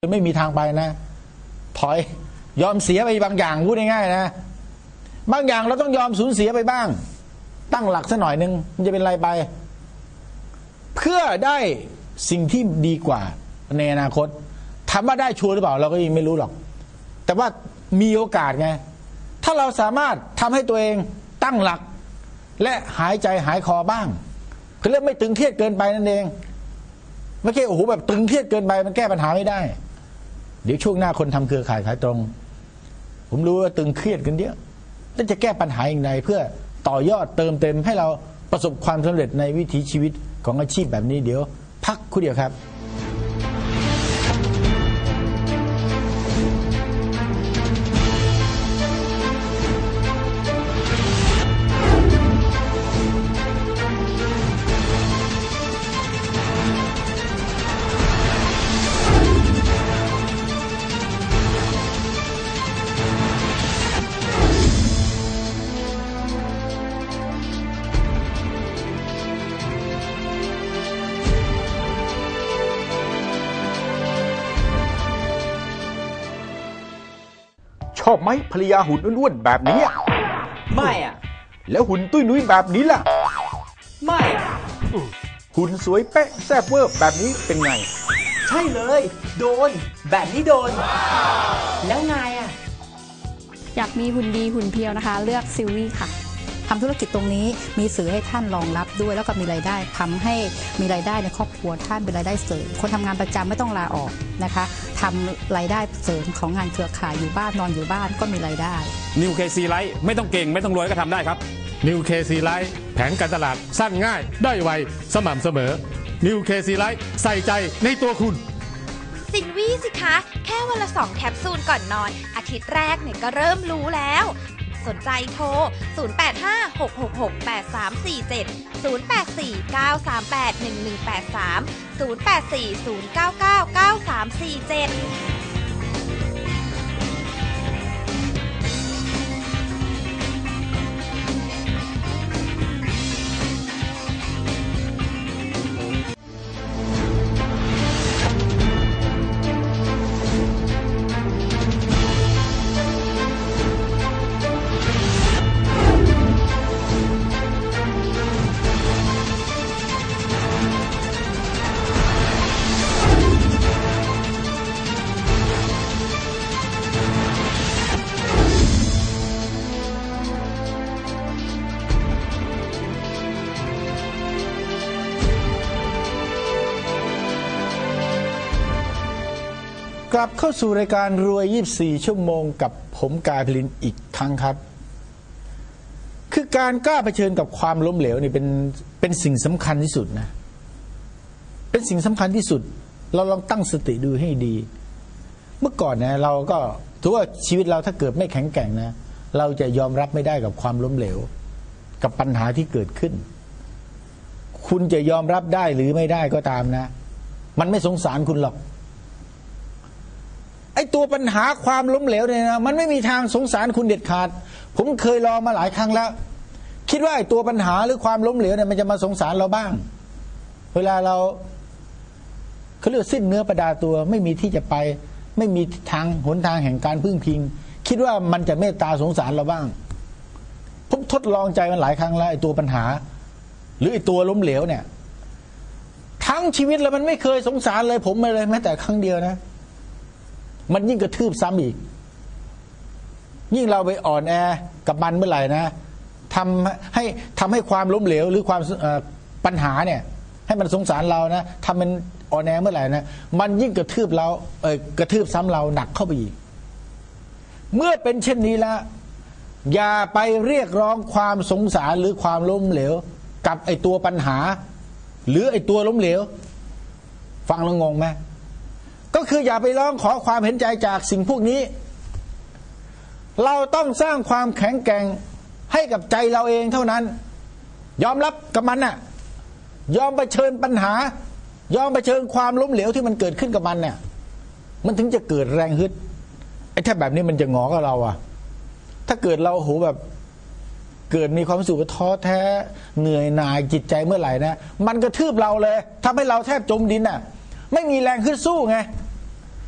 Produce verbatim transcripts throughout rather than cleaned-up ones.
ไม่มีทางไปนะถอยยอมเสียไปบางอย่างพูดง่ายๆนะบางอย่างเราต้องยอมสูญเสียไปบ้างตั้งหลักสักหน่อยนึงมันจะเป็นไรไปเพื่อได้สิ่งที่ดีกว่าในอนาคตถามว่าได้ชัวร์หรือเปล่าเราก็ยังไม่รู้หรอกแต่ว่ามีโอกาสไงถ้าเราสามารถทำให้ตัวเองตั้งหลักและหายใจหายคอบ้างคือเรื่องไม่ตึงเครียดเกินไปนั่นเองไม่ใช่โอ้โหแบบตึงเครียดเกินไปมันแก้ปัญหาไม่ได้เดี๋ยวช่วงหน้าคนทำเครือข่ายขายตรงผมรู้ว่าตึงเครียดกันเยอะแล้วจะแก้ปัญหาอย่างไรเพื่อต่อยอดเติมเต็มให้เราประสบความสำเร็จในวิถีชีวิตของอาชีพแบบนี้เดี๋ยวพักครู่เดียวครับชอบไหมภรรยาหุ่นอ้วนๆแบบนี้ไม่อ่ะแล้วหุ่นตุ้ยนุ้ยแบบนี้ล่ะไม่หุ่นสวยเป๊ะแซ่บเวอร์แบบนี้เป็นไงใช่เลยโดนแบบนี้โดนแล้วไงอ่ะอยากมีหุ่นดีหุ่นเพียวนะคะเลือกซิลวี่ค่ะทำธุรกิจตรงนี้มีสื่อให้ท่านรองรับด้วยแล้วก็มีรายได้ทำให้มีรายได้ในครอบครัวท่านเป็นรายได้เสริมคนทำงานประจำไม่ต้องลาออกนะคะทำรายได้เสริมของงานเครือข่ายอยู่บ้านนอนอยู่บ้านก็มีรายได้นิว เค ซี Life ไม่ต้องเก่งไม่ต้องรวยก็ทำได้ครับนิว เค ซี Life แผนการตลาดสั้นง่ายได้ไวสม่ำเสมอ นิว เค ซี Life ใส่ใจในตัวคุณซินวี่สิคะแค่วันละสองแคปซูลก่อนนอนอาทิตย์แรกเนี่ยก็เริ่มรู้แล้วสนใจโทรศูนย์ แปด ห้า หก หก หก แปด สาม สี่ เจ็ด ศูนย์ แปด สี่ เก้า สาม แปด หนึ่ง หนึ่ง แปด สาม ศูนย์ แปด สี่ ศูนย์ เก้า เก้า เก้า สาม สี่ เจ็ดกลับเข้าสู่รายการรวยยี่สิบสี่ชั่วโมงกับผมกายพลินอีกครั้งครับคือการกล้าเผชิญกับความล้มเหลวนี่เป็นเป็นสิ่งสำคัญที่สุดนะเป็นสิ่งสำคัญที่สุดเราลองตั้งสติดูให้ดีเมื่อก่อนนะเราก็ถือว่าชีวิตเราถ้าเกิดไม่แข็งแกร่งนะเราจะยอมรับไม่ได้กับความล้มเหลวกับปัญหาที่เกิดขึ้นคุณจะยอมรับได้หรือไม่ได้ก็ตามนะมันไม่สงสารคุณหรอกไอ้ตัวปัญหาความล้มเหลวเนี่ยนะมันไม่มีทางสงสารคุณเด็ดขาดผมเคยลองมาหลายครั้งแล้วคิดว่าไอ้ตัวปัญหาหรือความล้มเหลวเนี่ยมันจะมาสงสารเราบ้างเวลาเราเขาเรียกสิ้นเนื้อประดาตัวไม่มีที่จะไปไม่มีทางหนทางแห่งการพึ่งพิงคิดว่ามันจะเมตตาสงสารเราบ้างผมทดลองใจมันหลายครั้งแล้วไอ้ตัวปัญหาหรือไอ้ตัวล้มเหลวเนี่ยทั้งชีวิตแล้วมันไม่เคยสงสารเลยผมไม่เลยแม้แต่ครั้งเดียวนะมันยิ่งกระทืบซ้ำอีกยิ่งเราไปอ่อนแอกับมันเมื่อไหร่นะทำให้ทำให้ความล้มเหลวหรือความปัญหาเนี่ยให้มันสงสารเรานะทำมันอ่อนแอเมื่อไหร่นะมันยิ่งกระทืบเราเออกระทืบซ้ำเราหนักเข้าไปอีกเมื่อเป็นเช่นนี้แล้วอย่าไปเรียกร้องความสงสารหรือความล้มเหลวกับไอตัวปัญหาหรือไอตัวล้มเหลวฟังแล้วงงไหมก็คืออย่าไปร้องขอความเห็นใจจากสิ่งพวกนี้เราต้องสร้างความแข็งแกร่งให้กับใจเราเองเท่านั้นยอมรับกับมันน่ะยอมเผชิญปัญหายอมเผชิญความล้มเหลวที่มันเกิดขึ้นกับมันเนี่ยมันถึงจะเกิดแรงฮึดไอ้ถ้าแบบนี้มันจะงอกับเราอะถ้าเกิดเราโหแบบเกิดมีความรู้สึกว่าท้อแท้เหนื่อยหน่ายจิตใจเมื่อไหร่นะมันกระทืบเราเลยทำให้เราแทบจมดินน่ะไม่มีแรงขึ้นสู้ไง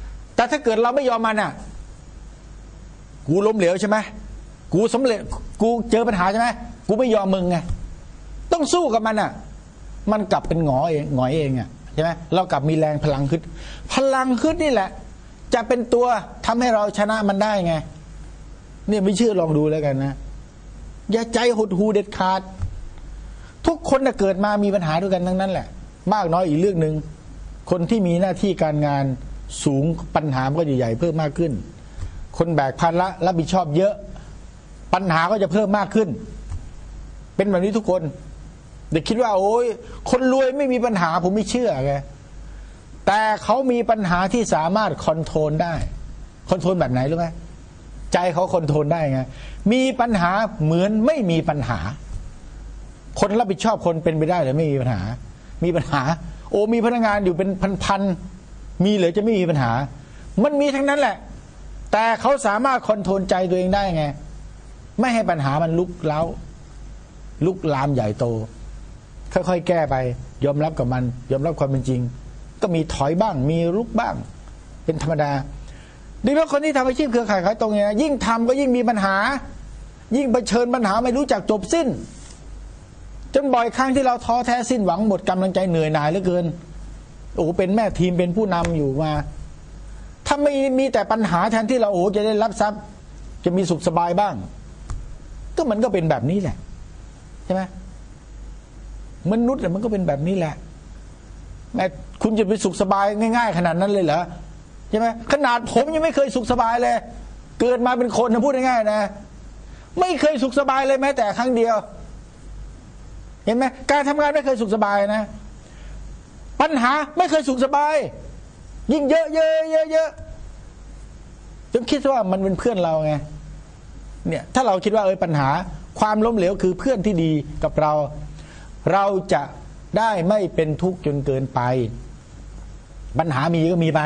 ถ้าเกิดเราไม่ยอมมันอ่ะกูล้มเหลวใช่ไหมกูสำเร็จกูเจอปัญหาใช่ไหมกูไม่ยอมมึงไงต้องสู้กับมันอ่ะมันกลับเป็นหงอเองหงอยเองอ่ะใช่ไหมเรากลับมีแรงพลังขึ้นพลังขึ้นนี่แหละจะเป็นตัวทำให้เราชนะมันได้ไงเนี่ยไม่เชื่อลองดูแล้วกันนะอย่าใจหดหูเด็ดขาดทุกคนเกิดมามีปัญหาด้วยกันทั้งนั้นแหละมากน้อยอีกเรื่องหนึ่งคนที่มีหน้าที่การงานสูงปัญหาก็จะใหญ่เพิ่มมากขึ้นคนแบกภาระรับผิดชอบเยอะปัญหาก็จะเพิ่มมากขึ้นเป็นแบบนี้ทุกคนเด็กคิดว่าโอ้ยคนรวยไม่มีปัญหาผมไม่เชื่อไงแต่เขามีปัญหาที่สามารถคอนโทรลได้คอนโทรลแบบไหนรู้ไหมใจเขาคอนโทรลได้ไงมีปัญหาเหมือนไม่มีปัญหาคนรับผิดชอบคนเป็นไปได้หรือไม่มีปัญหามีปัญหาโอ้มีพนักงานอยู่เป็นพันๆมีหรือจะไม่มีปัญหามันมีทั้งนั้นแหละแต่เขาสามารถคอนโทรลใจตัวเองได้ไงไม่ให้ปัญหามันลุกเล้าลุกลามใหญ่โตค่อยๆแก้ไปยอมรับกับมันยอมรับความเป็นจริงก็มีถอยบ้างมีลุกบ้างเป็นธรรมดาดีแล้วคนที่ทำอาชีพเครือข่ายขายตรงเนี่ยยิ่งทำก็ยิ่งมีปัญหายิ่งเผชิญปัญหาไม่รู้จักจบสิ้นจนบ่อยครั้งที่เราท้อแท้สิ้นหวังหมดกำลังใจเหนื่อยหน่ายเหลือเกินโอ้เป็นแม่ทีมเป็นผู้นำอยู่มาถ้าไม่มีแต่ปัญหาแทนที่เราโอ้จะได้รับทรัพย์จะมีสุขสบายบ้างก็มันก็เป็นแบบนี้แหละใช่ไหมมนุษย์มันก็เป็นแบบนี้แหละแม้คุณจะไปสุขสบายง่ายๆขนาดนั้นเลยเหรอใช่ไหมขนาดผมยังไม่เคยสุขสบายเลยเกิดมาเป็นคนนะพูดง่ายๆนะไม่เคยสุขสบายเลยแม้แต่ครั้งเดียวเห็นไหมการทำงานไม่เคยสุขสบายนะปัญหาไม่เคยสุขสบายยิ่งเยอะเยอะเยอะเยอะจนคิดว่ามันเป็นเพื่อนเราไงเนี่ยถ้าเราคิดว่าเออปัญหาความล้มเหลวคือเพื่อนที่ดีกับเราเราจะได้ไม่เป็นทุกข์จนเกินไปปัญหามีก็มีไป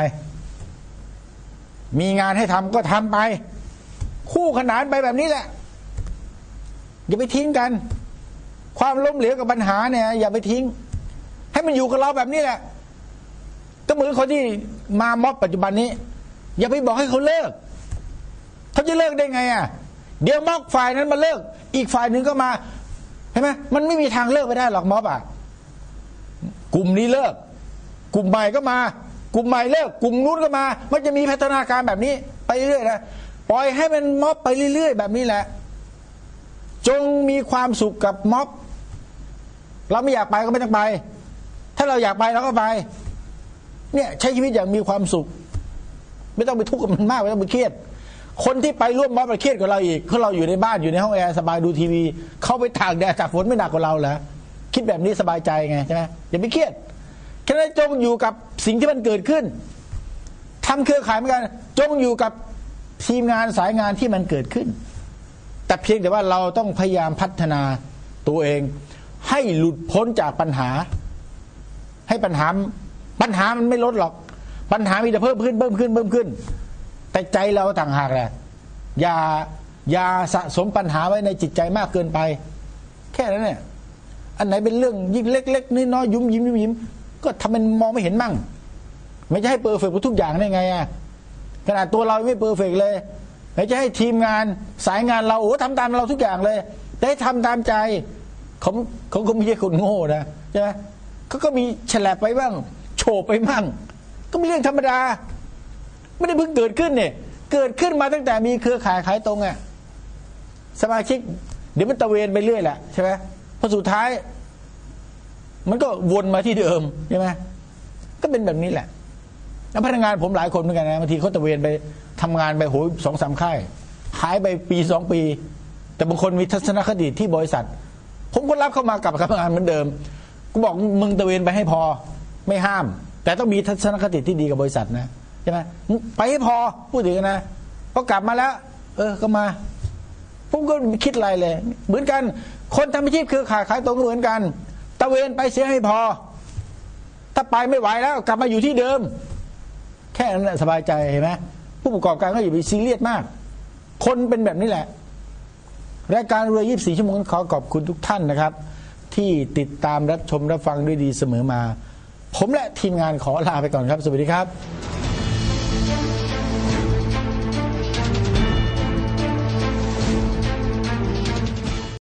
มีงานให้ทำก็ทำไปคู่ขนานไปแบบนี้แหละอย่าไปทิ้งกันความล้มเหลวกับปัญหาเนี่ยอย่าไปทิ้งให้มันอยู่กับเราแบบนี้แหละก็เหมือนคนที่มาม็อบปัจจุบันนี้อย่าไปบอกให้เขาเลิกเขาจะเลิกได้ไงอ่ะเดี๋ยวม็อบฝ่ายนั้นมาเลิกอีกฝ่ายหนึ่งก็มาเห็นไหมมันไม่มีทางเลิกไปได้หรอกม็อบอ่ะกลุ่มนี้เลิกกลุ่มใหม่ก็มากลุ่มใหม่เลิกกลุ่มนู้นก็มามันจะมีพัฒนาการแบบนี้ไปเรื่อยๆนะปล่อยให้มันม็อบไปเรื่อยๆแบบนี้แหละจงมีความสุขกับม็อบเราไม่อยากไปก็ไม่ต้องไปถ้าเราอยากไปเราก็ไปเนี่ยใช้ชีวิตอย่างมีความสุขไม่ต้องไปทุกข์กับมันมากไม่ต้องไปเครียดคนที่ไปร่วมม็อบไปเครียดกว่าเราอีกเพราะเราอยู่ในบ้านอยู่ในห้องแอร์สบายดูทีวีเขาไปตากแดดตากฝนไม่หนักกว่าเราเหรอคิดแบบนี้สบายใจไงใช่ไหมอย่าไปเครียดแค่นั้นจงอยู่กับสิ่งที่มันเกิดขึ้นทำเครือข่ายเหมือนกันจงอยู่กับทีมงานสายงานที่มันเกิดขึ้นแต่เพียงแต่ว่าเราต้องพยายามพัฒนาตัวเองให้หลุดพ้นจากปัญหาให้ปัญหาปัญหามันไม่ลดหรอกปัญหามีแต่เพิ่มขึ้นเพิ่มขึ้นเพิ่มขึ้นแต่ใจเราต่างหากแหละอย่าอย่าสะสมปัญหาไว้ในจิตใจมากเกินไปแค่นั้นเนี่ยอันไหนเป็นเรื่องยิ่งเล็กๆน้อยๆยุ่มยิ้มยิ้มยิ้มก็ทำมันมองไม่เห็นมั่งไม่จะให้เปอร์เฟกต์ทุกอย่างได้ไงอ่ะขนาดตัวเราไม่เปอร์เฟกต์เลยไม่จะให้ทีมงานสายงานเราโอ้ทำตามเราทุกอย่างเลยได้ทำตามใจเขาเขาก็ไม่ใช่คนโง่นะใช่ไหมเขาก็มีฉลับไปบ้างโฉบไปบ้างก็เป็นเรื่องธรรมดาไม่ได้เพิ่งเกิดขึ้นเนี่ยเกิดขึ้นมาตั้งแต่มีเครือข่ายขายตรงอ่ะสมาชิกเดี๋ยวมันตะเวนไปเรื่อยแหละใช่ไหมพอสุดท้ายมันก็วนมาที่เดิมใช่ไหมก็เป็นแบบนี้แหละแล้วพนักงานผมหลายคนเหมือนกันนะบางทีเขาตะเวนไปทำงานไปโหสองสามค่ายหายไปปีสองปีแต่บางคนมีทัศนคติที่บริษัทผมก็รับเข้ามากับทำงานเหมือนเดิมกูบอกมึงตะเวนไปให้พอไม่ห้ามแต่ต้องมีทัศนคติที่ดีกับบริษัทนะใช่ไหมไปให้พอพูดถึงนะพอกลับมาแล้วเออก็มาผมก็ไม่คิดอะไรเลยเหมือนกันคนทำอาชีพเครือข่ายขายตรงเหมือนกันตะเวนไปเสียให้พอถ้าไปไม่ไหวแล้วกลับมาอยู่ที่เดิมแค่นั้นแหละสบายใจเห็นไหมผู้ประกอบการก็อย่าไปซีเรียสมากคนเป็นแบบนี้แหละรายการรวยยี่สิบสี่ชั่วโมงขอขอบคุณทุกท่านนะครับที่ติดตามรับชมรับฟังด้วยดีเสมอมาผมและทีมงานขอลาไปก่อนครับสวัสดีครับ